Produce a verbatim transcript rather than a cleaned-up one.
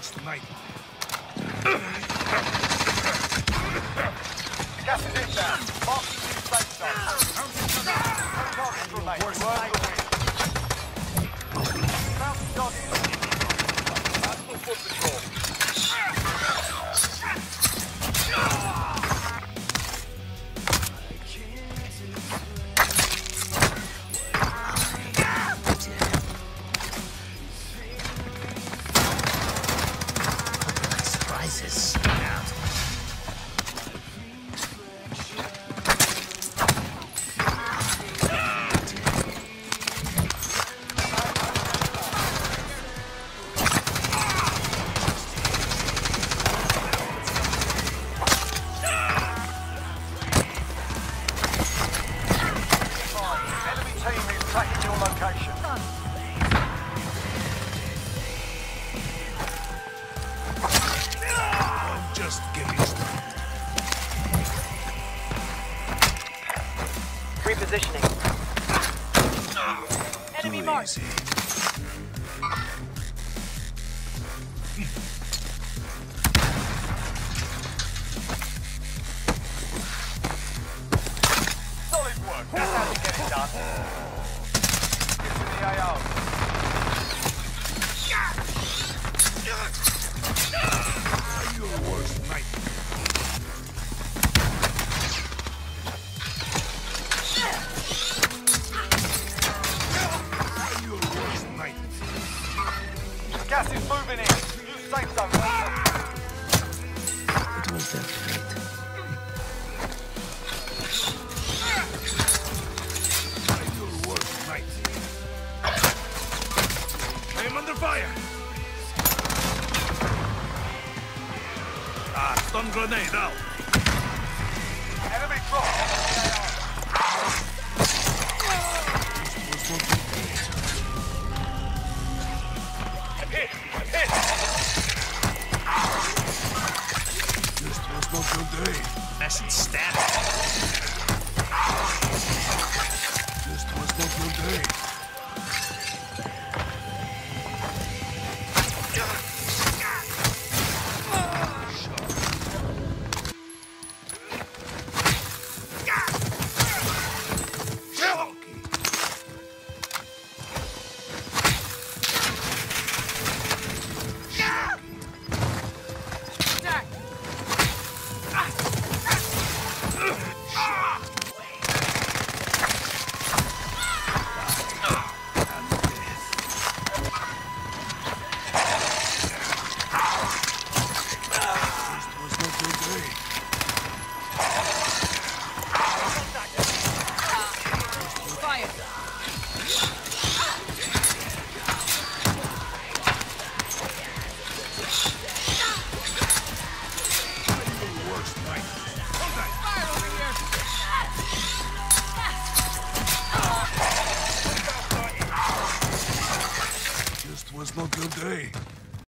worst night. Gas is inbound. Marking new safe zone. No targets remain. You earned the win. Mountain target. National Foot Patrol. Surprises. Just get me started. Repositioning. Enemy Too marked. easy. Solid work. That's how you get it done. Get to the A O. Your worst night. Your worst night. Gas is moving in. New safe zone. It was that great. Your worst night. I am under fire. Ah, stun grenade out. Enemy drop. I'm hit. I'm hit. This was not your day. Acid stab. This was not your day. Was not your day.